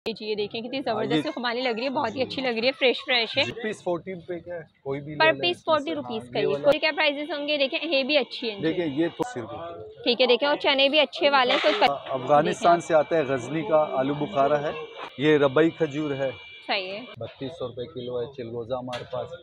जी ये देखें कितनी जबरदस्त खुबानी लग रही है, बहुत ही अच्छी लग रही है, फ्रेश है। पीस 14 पे का है, कोई भी पर पीस 40 रुपीज का ये कोई क्या प्राइसेस होंगे? देखें ये भी अच्छी है, देखिए ये तो सिर्फ ठीक है। देखें और चने भी अच्छे वाले हैं। तो अफगानिस्तान से आता है, गजनी का आलू बुखारा है, ये रबई खजूर है, सही है, 3200 रुपए किलो है। चिलगोजा हमारे पास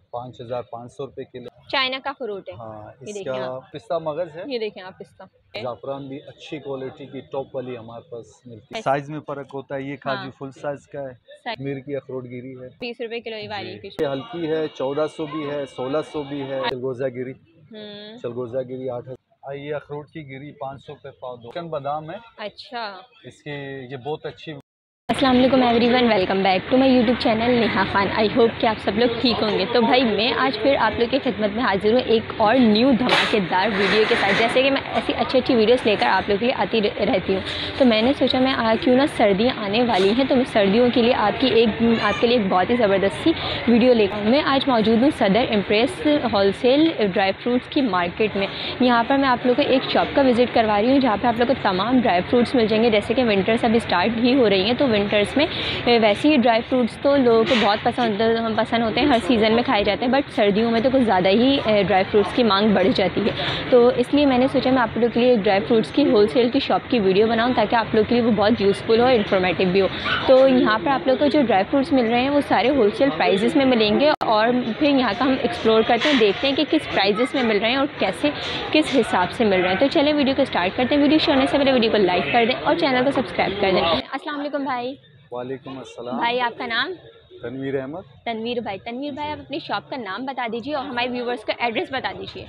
5500 रुपए किलो। चाइना का फ्रूट है। हाँ, ये इसका देखें पिस्ता मगज है, ये देखें आप पिस्ता। जाफरान भी अच्छी क्वालिटी की टॉप वाली हमारे पास मिलती है। साइज में फर्क होता है, ये काजू फुल साइज का है, मीर की अखरोट गिरी है 20 रुपए किलो ये वाली। ये हल्की है, 1400 भी है, 1600 भी है। चिलगोजा गिरी, चिलगोजा गिरी 8000। ये अखरोट की गिरी 500 रुपए पाव। दो बादाम है, अच्छा इसकी ये बहुत अच्छी। अस्सलाम वालेकुम everyone, welcome back to my YouTube channel Neha Khan. I hope कि आप सब लोग ठीक होंगे। तो भाई मैं आज फिर आप लोग की खिदमत में हाजिर हूँ एक और न्यू धमाकेदार वीडियो के साथ। जैसे कि मैं ऐसी अच्छी वीडियोस लेकर आप लोग के लिए आती रहती हूँ, तो मैंने सोचा मैं क्यों ना सर्दियाँ आने वाली हैं तो मैं सर्दियों के लिए आपके लिए एक बहुत ही ज़बरदस्त सी वीडियो लेकर मैं आज मौजूद हूँ Saddar Empress wholesale dry fruits की मार्केट में। यहाँ पर मैं आप लोग को एक शॉप का विज़िट करवा रही हूँ जहाँ पर आप लोग को तमाम ड्राई फ्रूट्स मिल जाएंगे। जैसे कि विंटर्स अभी स्टार्ट ही हो रही हैं, तो विंटर्स में वैसे ही ड्राई फ्रूट्स तो लोगों को बहुत पसंद होते हैं, हर सीज़न में खाए जाते हैं, बट सर्दियों में तो कुछ ज़्यादा ही ड्राई फ्रूट्स की मांग बढ़ जाती है। तो इसलिए मैंने सोचा मैं आप लोगों के लिए एक ड्राई फ्रूट्स की होलसेल की शॉप की वीडियो बनाऊं ताकि आप लोगों के लिए वो बहुत यूज़फुल हो, इन्फॉर्मेटिव भी हो। तो यहाँ पर आप लोग को जो ड्राई फ्रूट्स मिल रहे हैं वो सारे होलसेल प्राइजेस में मिलेंगे और फिर यहाँ का हम एक्सप्लोर करते हैं, देखते हैं कि किस प्राइजेस में मिल रहे हैं और कैसे किस हिसाब से मिल रहे हैं। तो चलिए वीडियो को स्टार्ट करते हैं। वीडियो शुरू होने से पहले वीडियो को लाइक कर दें और चैनल को सब्सक्राइब कर दें। अस्सलाम वालेकुम भाई। वालेकुम अस्सलाम भाई आपका नाम? तनवीर अहमद। तनवीर भाई आप अपनी शॉप का नाम बता दीजिए और हमारे व्यूवर्स का एड्रेस बता दीजिए।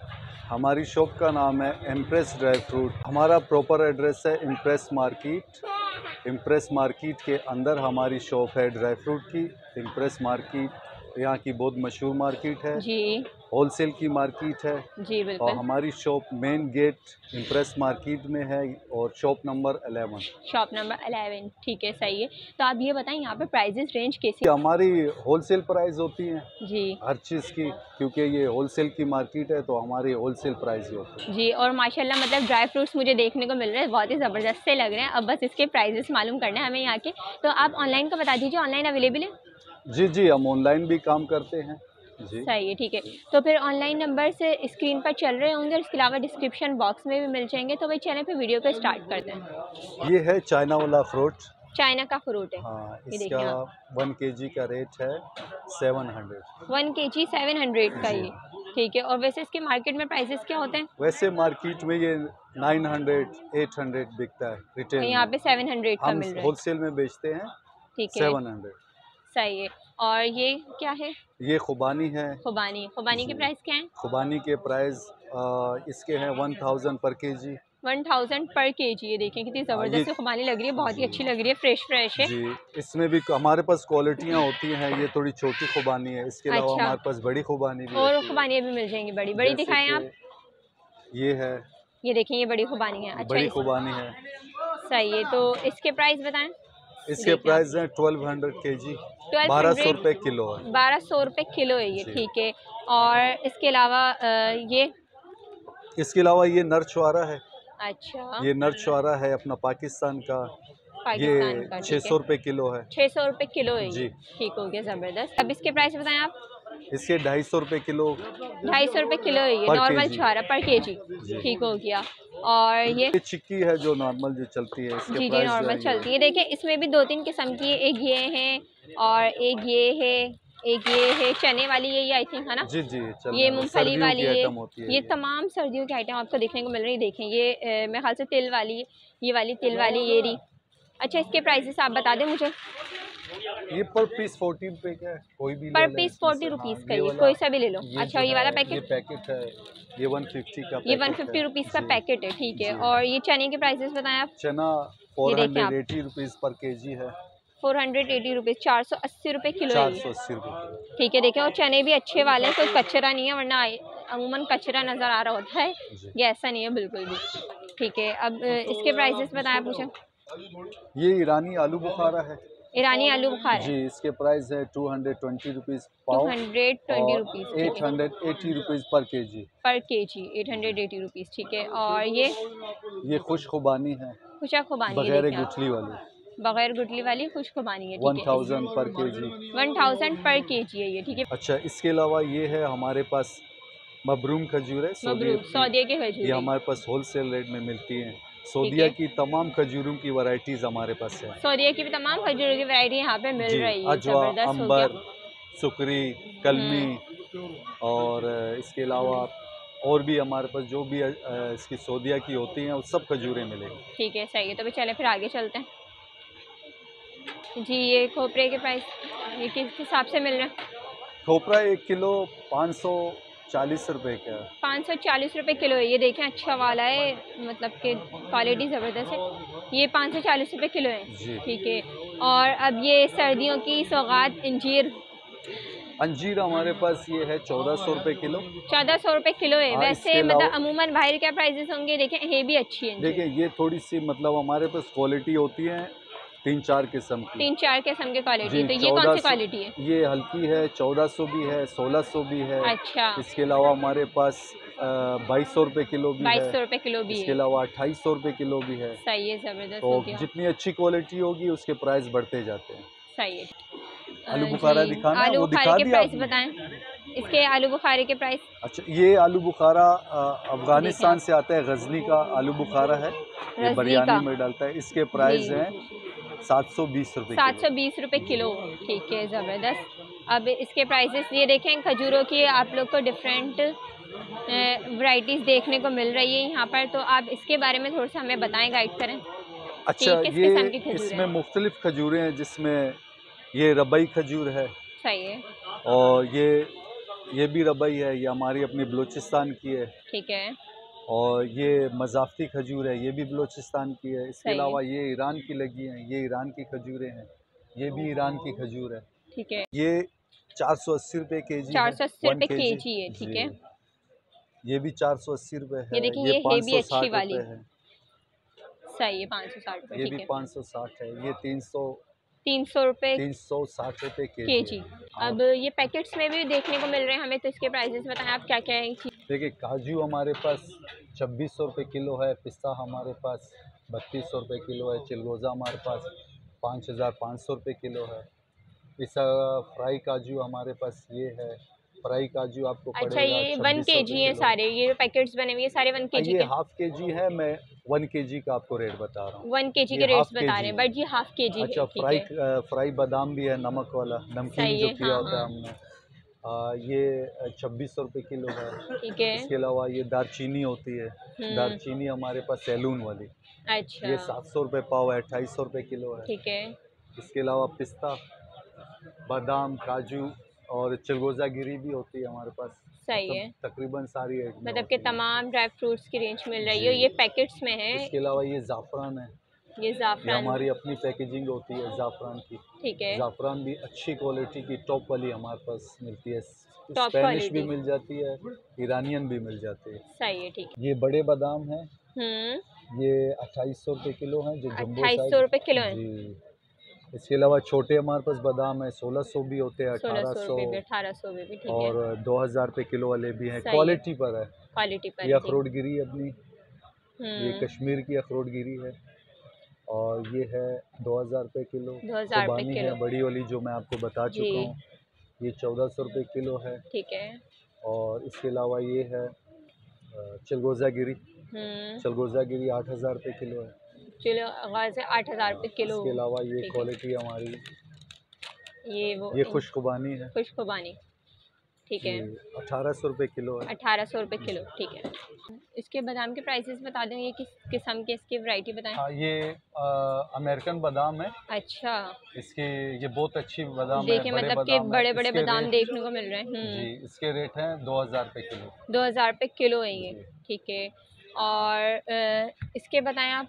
हमारी शॉप का नाम है इम्प्रेस ड्राई फ्रूट। हमारा प्रॉपर एड्रेस है इम्प्रेस मार्केट। इम्प्रेस मार्केट के अंदर हमारी शॉप है ड्राई फ्रूट की। इम्प्रेस मार्केट यहाँ की बहुत मशहूर मार्केट है जी, होलसेल की मार्केट है जी बिल्कुल। और हमारी shop main gate Empress market में है और शॉप नंबर 11। शॉप नंबर 11, ठीक है, सही है। तो आप ये बताएं यहाँ पे प्राइजेस रेंज कैसी? हमारी होलसेल प्राइस होती है जी हर चीज़ की, क्योंकि ये होलसेल की मार्केट है तो हमारी होलसेल प्राइस ही होती है जी। और माशाल्लाह मतलब ड्राई फ्रूट्स मुझे देखने को मिल रहे हैं, बहुत ही ज़बरदस्त से लग रहे हैं। अब बस इसके प्राइजेस मालूम करना है हमें यहाँ के। तो आप ऑनलाइन का बता दीजिए, ऑनलाइन अवेलेबल है? जी हम ऑनलाइन भी काम करते हैं जी। सही है, ठीक है। तो फिर ऑनलाइन नंबर से स्क्रीन पर चल रहे होंगे और इसके अलावा डिस्क्रिप्शन बॉक्स में भी मिल जाएंगे। तो भाई चैनल पे वीडियो को स्टार्ट करते हैं। ये है चाइना वाला फ्रूट, चाइना का फ्रूट है। हाँ, इसका 1 kg का रेट है 700। 1 kg 700 का ये, ठीक है। और वैसे इसके मार्केट में प्राइसेस क्या होते हैं? वैसे मार्केट में ये 900 800 बिकता है रिटेल, यहाँ पे 700 का मिल रहा है, होलसेल में बेचते हैं, ठीक है 700। सही है। और ये क्या है? ये खुबानी है। खुबानी के प्राइस क्या है? खुबानी के प्राइस इसके हैं 1000 पर kg। 1000 पर kg। ये देखें कितनी जबरदस्त खुबानी लग रही है, बहुत ही अच्छी लग रही है, फ्रेश है जी। इसमें भी हमारे पास क्वालिटियाँ होती हैं, ये थोड़ी छोटी खुबानी है, इसके अलावा हमारे पास बड़ी खुबानी भी और खुबानियाँ भी मिल जाएंगी बड़ी दिखाएं आप। ये है, ये देखें ये बड़ी खुबानी है। अच्छा, बड़ी खुबानी है, सही है। तो इसके प्राइस बताएं। इसके प्राइस है 1200 kg, 1200 रुपए किलो है। 1200 रुपए किलो है ये, ठीक है। और इसके अलावा ये नरछुआरा है। अच्छा, ये नरछुआरा है अपना पाकिस्तान का, ये 600 रुपए किलो है। 600 रुपए किलो है जी, ठीक हो गया, जबरदस्त। अब इसके प्राइस बताएं आप। इसके 250 रुपए किलो। 250 रुपए किलो है ये, नॉर्मल छुआरा पर kg, ठीक हो गया। और ये चिक्की है जो नॉर्मल जो चलती है, इसके जी नॉर्मल चलती है। देखिए इसमें भी 2-3 किस्म की है, एक ये है और एक ये है चने वाली है, ये आई थिंक है ना जी ये मूंगफली वाली है। ये तमाम सर्दियों के आइटम आपको देखने को मिल रही है। देखें ये मेरे ख्याल से तिल वाली, ये वाली तिल वाली ये रही। अच्छा, इसके प्राइसेस आप बता दें मुझे। ये पर पीस 40 रुपए का है, कोई भी पर पीस 40 रुपीज़ का, ये कोई सा भी ले लो। अच्छा, ये वाला पैकेट, ये पैकेट है, ये 150 का, ये 150 रुपीज़ का पैकेट है, ठीक है। और ये चने के प्राइसेस बताएं आप। चना 480 रुपीज़ पर kg है। 480 रुपीज़, 480 रुपए किलो है, 480 रुपए, ठीक है। देखें और चने भी अच्छे वाले हैं, कोई कचरा नहीं है, वरना अमूमन कचरा नज़र आ रहा होता है, ये ऐसा नहीं है बिल्कुल भी, ठीक है। अब इसके प्राइसेस बताएं पूछें। ये ईरानी आलू बुखारा है। ईरानी आलू बुखारा जी, इसके प्राइस है 220 रुपीज़ पाव, 220 रुपीज़, 880 रुपीज़ पर kg। 880 रुपीज़, ठीक है। और ये खुश खुबानी है, खुशा खुबानी बगैर गुठली वाली। बगैर गुठली वाली खुशखुबानी है, ठीक है। 1000 पर केजी। 1000 पर केजी है ये, ठीक है। अच्छा, इसके अलावा ये है हमारे पास मबरूम खजूर है, सौदिया के खजूर, ये हमारे पास होलसेल रेट में मिलती हैं। सौदिया की तमाम खजूरों की वैरायटीज हमारे पास है। सौदिया की भी तमाम खजूरों की वैरायटी यहाँ पे मिल रही है। अजवा, अंबर, सुकरी, कलमी और इसके अलावा और भी हमारे पास जो भी इसकी सौदिया की होती हैं वो सब खजूरें मिलेंगी। ठीक है, सही है। तो चले फिर आगे चलते हैं जी। ये खोपरे के प्राइस ये किस हिसाब से मिल रहे हैं? खोपरा 1 किलो 540 रुपए का है। 540 रुपए किलो है। ये देखें अच्छा वाला है, मतलब कि क्वालिटी ज़बरदस्त है। ये 540 रुपए किलो है, ठीक है। और अब ये सर्दियों की सौगात अंजीर हमारे पास ये है 1400 रुपए किलो। 1400 रुपए किलो है। वैसे मतलब अमूमन बाहर क्या प्राइसेस होंगे? देखें ये भी अच्छी है। देखें ये थोड़ी सी मतलब हमारे पास क्वालिटी होती है 3-4 किस्म की, 3-4 किस्म की क्वालिटी। तो ये कौन सी क्वालिटी है? ये हल्की है, 1400 भी है, 1600 भी है। अच्छा। इसके अलावा हमारे पास 2200 रुपए किलो भी है। 2200 रुपए किलो भी है। इसके अलावा 2800 रुपए किलो भी है। सही है, जबरदस्त। तो जितनी अच्छी क्वालिटी होगी उसके प्राइस बढ़ते जाते हैं। सही है। आलू बुखारा दिखाना, आलू वो बुखारे के प्राइस बताएं इसके। आलू बुखारे के प्राइस। अच्छा, ये आलू बुखारा अफगानिस्तान से आता है, गजनी का आलू बुखारा है, ये बिरयानी में डालता है। इसके प्राइस हैं 720 रुपए। 720 रुपए किलो, ठीक है, ज़बरदस्त। अब इसके प्राइसेस ये देखें, खजूरों की आप लोग को डिफरेंट वैरायटीज़ देखने को मिल रही है यहाँ पर। तो आप इसके बारे में थोड़ा सा हमें बताएं, गाइड करें। अच्छा, ये इसमें मुख्तलिफ खजूरें हैं, जिसमें ये रबई खजूर है। सही है। और ये भी रबई है, ये हमारी अपनी बलूचिस्तान की है, ठीक है। और ये मजाफ्ती खजूर है, ये भी बलूचिस्तान की है। इसके अलावा ये ईरान की लगी हैं, ये ईरान की खजूरें हैं, ये भी ईरान की खजूर है, ठीक है। ये 480 रुपए केजी, 480 रुपए केजी है, ठीक है। ये भी 480 रुपए है। ये देखिए, ये भी अच्छी वाली है, सही है। 560 रुपए, ये भी 560 है। ये 300 रुपए, 360 रुपए केजी। अब ये पैकेट्स में भी देखने को मिल रहे हैं हमें, तो इसके प्राइसेस बताएं आप, क्या क्या है? देखिए, काजू हमारे पास 2600 रुपए किलो है, पिस्ता हमारे पास 3200 रुपए किलो है, चिलगोज़ा हमारे पास 5500 रुपए किलो है। इस फ्राई काजू हमारे पास ये है, फ्राई काजू आपको अच्छा, ये 1 केजी है सारे, ये जो पैकेट्स बने हुए सारे 1 केजी ये हाफ केजी है। मैं 1 केजी का आपको रेट बता रहा हूँ, 1 केजी के रेट्स बता रहे हैं, बट ये हाफ केजी। अच्छा, फ्राई बादाम भी है, नमक वाला नमकीन जो किया होता है हमने, ये 2600 रुपए किलो है, ठीक है। इसके अलावा ये दारचीनी होती है, दारचीनी हमारे पास सैलून वाली, अच्छा, ये 700 रुपए पाव है, 2800 रुपए किलो है, ठीक है। इसके अलावा पिस्ता, बादाम, काजू और चिलगोज़ा गिरी भी होती है हमारे पास, सही है। तकरीबन सारी है, मतलब कि तमाम ड्राई फ्रूट्स की रेंज मिल रही है, ये पैकेट्स में है। इसके अलावा ये ज़ाफ़रान है, ये हमारी अपनी पैकेजिंग होती है ज़ाफ़रान की, ठीक है। ज़ाफ़रान भी अच्छी क्वालिटी की टॉप वाली हमारे पास मिलती है, स्पेनिश भी मिल जाती है, ईरानियन भी मिल जाती है, सही है, ठीक है। ये बड़े बादाम हैं, ये 2800 रुपए किलो हैं, जो जम्बो 2800 रुपए किलो है जी। इसके अलावा छोटे हमारे पास बादाम है, 1600 भी होते हैं, 1800 भी, 1800 भी, ठीक है। और 2000 रुपए किलो वाले भी हैं, क्वालिटी पर है, क्वालिटी पर। ये अखरोट गिरी अपनी, ये कश्मीर की अखरोट गिरी है, और ये है 2000 रुपए किलो। 2000 रुपए किलो है बड़ी वाली, जो मैं आपको बता चुका हूँ, ये 1400 रुपए किलो है, ठीक है। और इसके अलावा ये है चिलगोज़ा गिरी, चिलगोज़ा गिरी 8000 रुपए किलो है, चलो 8000 रुपए किलो। इसके अलावा ये क्वालिटी हमारी, ये खुशखुबानी है, खुशखुबानी, ठीक है, 1800 रुपए किलो है, 1800 रुपए किलो, ठीक है। इसके बादाम के प्राइसेस बता दें, ये किस किस्म के, इसकी वैरायटी बताएं। ये अमेरिकन बादाम है, अच्छा, इसके ये बहुत अच्छी बादाम है, मतलब कि बड़े बड़े बादाम देखने को मिल रहे हैं जी। इसके रेट हैं 2000 रुपए किलो, 2000 रुपए किलो है ये, ठीक है। और इसके बताएं आप।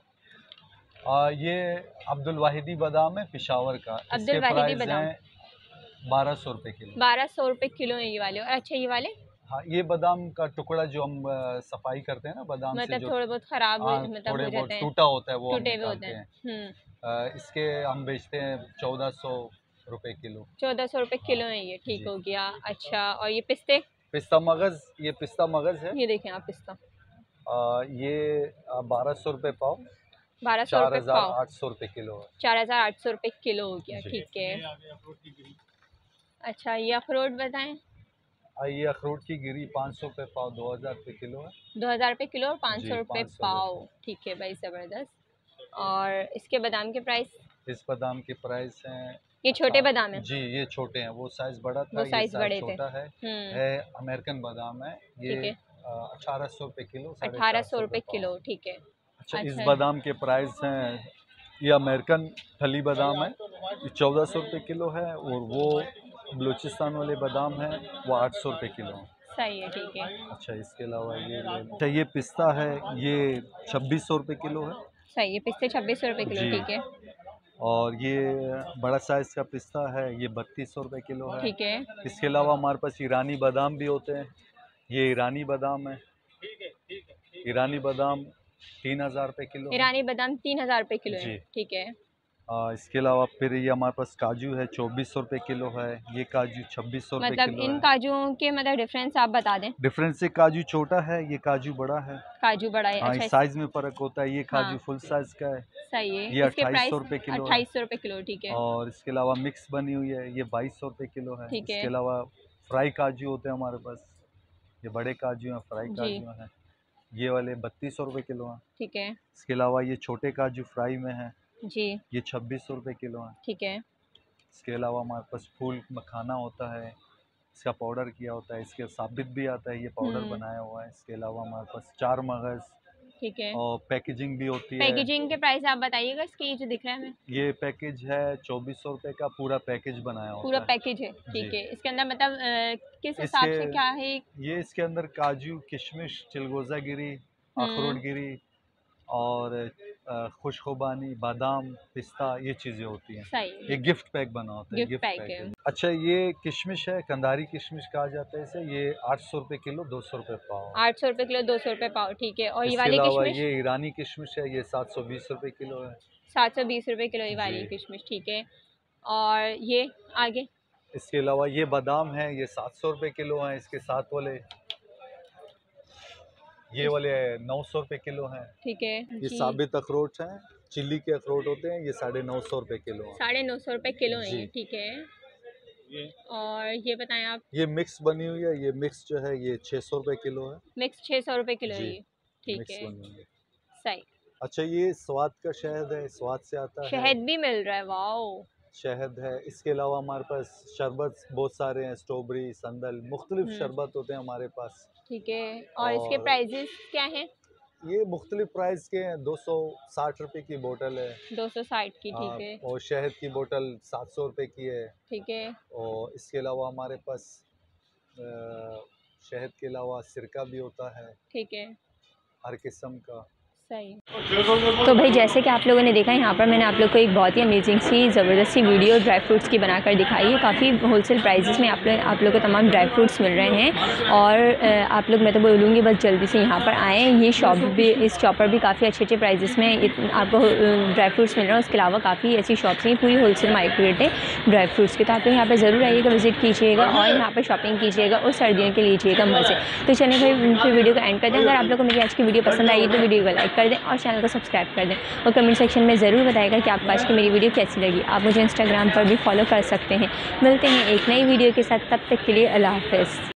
ये अब्दुल वाहिदी बादाम है, पिशावर का, अब्दुल वाहिदी बादाम 1200 रुपए किलो, 1200 रुपए किलो है ये वाले। और अच्छा, ये वाले, हाँ, ये बादाम का टुकड़ा जो हम सफाई करते हैं ना बादाम मतलब से, जो थोड़े बहुत खराब, मतलब थोड़े बहुत टूटा होता है, वो टूटे हुए होते हैं। इसके हम बेचते हैं 1400 रुपए किलो, 1400 रुपए किलो है ये, ठीक हो गया। अच्छा, और ये पिस्ता मगज, ये पिस्ता मगज है, ये देखें आप, पिस्ता ये 1200 रुपए पाव, ₹4,800 किलो है। 4,800 किलो हो गया, ठीक है। अच्छा, ये अखरोट बताएं। ये अखरोट की गिरी 500 रुपये पाव, 2,000 रुपये किलो है। 2,000 रुपये किलो और 500 रुपये पाव, ठीक है भाई, ज़बरदस्त। और इसके बादाम के प्राइस? इस बादाम के प्राइस हैं, ये छोटे बादाम है जी, ये छोटे हैं, वो साइज बड़ा था, वो साइज बड़े छोटा है अमेरिकन बादाम है ये। 1800 रुपये किलो, 1800 रुपये किलो, ठीक है। अच्छा, इस बादाम के प्राइस हैं, ये अमेरिकन फली बादाम है, ये 1400 रुपये किलो है, और वो बलूचिस्तान वाले बादाम हैं वो 800 रुपये किलो है। सही है, ठीक है। अच्छा, इसके अलावा अच्छा, ये पिस्ता है, ये 2600 रुपये किलो है। सही है, पिस्ते 2600 रुपये किलो, ठीक है। और ये बड़ा साइज़ का पिस्ता है, ये 3200 रुपये किलो है, ठीक है। इसके अलावा हमारे पास ईरानी बादाम भी होते हैं, ये ईरानी बादाम है, ईरानी बादाम 3000 रुपये किलो। ईरानी बादाम 3000 रुपये किलो है, ठीक है। इसके अलावा फिर ये हमारे पास काजू है, 2400 रुपये किलो है, ये काजू 2600 रुपये किलो। मतलब इन काजुओं के मतलब डिफरेंस आप बता दें। डिफरेंस से काजू छोटा है, ये काजू बड़ा है। काजू बड़ा है, अच्छा, साइज में फर्क होता है, ये काजू फुल साइज का है। सही है, ये 2800 रुपये किलो, 2800 रुपये किलो, ठीक है। और इसके अलावा मिक्स बनी हुई है, ये 2200 रुपये किलो है। ठीक है। इसके अलावा फ्राई काजू होते हैं हमारे पास, ये बड़े काजू हैं, फ्राई काजू हैं, ये वाले 3200 रुपये किलो हैं, ठीक है। इसके अलावा ये छोटे काजू फ्राई में हैं जी, ये 2600 रुपये किलो हैं, ठीक है। इसके अलावा हमारे पास फूल मखाना होता है, इसका पाउडर किया होता है, इसके साबित भी आता है, ये पाउडर बनाया हुआ है। इसके अलावा हमारे पास 4 मगज़, ठीक है, और पैकेजिंग भी होती है। पैकेजिंग के प्राइस आप बताइएगा इसके, ये जो दिख रहा है हमें, ये पैकेज है 2400 रुपये का, पूरा पैकेज बनाया होता है, पूरा पैकेज है, ठीक है। इसके अंदर मतलब किस हिसाब से क्या है? ये इसके अंदर काजू, किशमिश, चिलगोज़ा गिरी, अखरोट गिरी और खुशखुबानी, बादाम, पिस्ता, ये चीज़ें होती हैं। सही। ये गिफ्ट पैक बना होता है, गिफ्ट पैक है। अच्छा, ये किशमिश है, कंधारी किशमिश कहा जाता है इसे, ये 800 रुपये किलो, 200 रुपये पाव। 800 रुपये किलो, 200 रुपये पाव, ठीक है। और ये वाली किशमिश? ये ईरानी किशमिश है, ये 720 रुपये किलो है। 720 रुपये किलो ये वाली किशमिश, ठीक है। और ये आगे? इसके अलावा ये बादाम है, ये 700 रुपये किलो हैं, इसके साथ वाले ये वाले 900 रुपये किलो हैं, ठीक है। ये साबित अखरोट हैं, चिल्ली के अखरोट होते हैं, ये 950 रुपये किलो हैं। 950 रुपये किलो है ये, ठीक है। और ये बताएं आप? ये मिक्स बनी हुई है, ये मिक्स जो है ये 600 रुपये किलो है। मिक्स 600 रुपये किलो है ये, ठीक है, सही। अच्छा, ये स्वाद का शहद है, स्वाद से आता है, शहद भी मिल रहा है, वाओ, शहद है। इसके अलावा हमारे पास शरबत बहुत सारे हैं, स्ट्रॉबेरी, संदल, मुख्तलिफ शरबत होते हैं हमारे पास, ठीक है। और इसके प्राइजेस क्या हैं? ये मुख्तलिफ प्राइस के हैं, 260 रुपये की बोतल है, 260 की, ठीक है। और शहद की बोतल 700 रुपये की है, ठीक है। और इसके अलावा हमारे पास शहद के अलावा सिरका भी होता है, ठीक है, हर किस्म का, सही। तो भाई जैसे कि आप लोगों ने देखा, यहाँ पर मैंने आप लोग को एक बहुत ही अमेजिंग सी ज़बरदस्त सी वीडियो ड्राई फ्रूट्स की बनाकर दिखाई है। काफ़ी होलसेल प्राइसेस में आप लोग को तमाम ड्राई फ्रूट्स मिल रहे हैं। और आप लोग, मैं तो बोलूँगी बस जल्दी से यहाँ पर आएँ। ये शॉप भी, इस शॉप पर भी काफ़ी अच्छे प्राइजेस में आपको ड्राई फ्रूट्स मिल रहे हैं। उसके अलावा काफ़ी ऐसी शॉप्स हैं, पूरी होलसेल मार्केट है ड्राई फ्रूट्स की। तो आप लोग यहाँ पर ज़रूर आइएगा, विजिट कीजिएगा और यहाँ पर शॉपिंग कीजिएगा और सर्दियों के लीजिएगा मज़े। तो चलिए भाई फिर वीडियो को एंड कर दें। अगर आप लोग को मेरी आज की वीडियो पसंद आई तो वीडियो को लाइक कर दें और चैनल को सब्सक्राइब कर दें, और कमेंट सेक्शन में ज़रूर बताइएगा कि आपको आज की मेरी वीडियो कैसी लगी। आप मुझे इंस्टाग्राम पर भी फॉलो कर सकते हैं। मिलते हैं एक नई वीडियो के साथ, तब तक के लिए अल्लाह हाफ़िज़।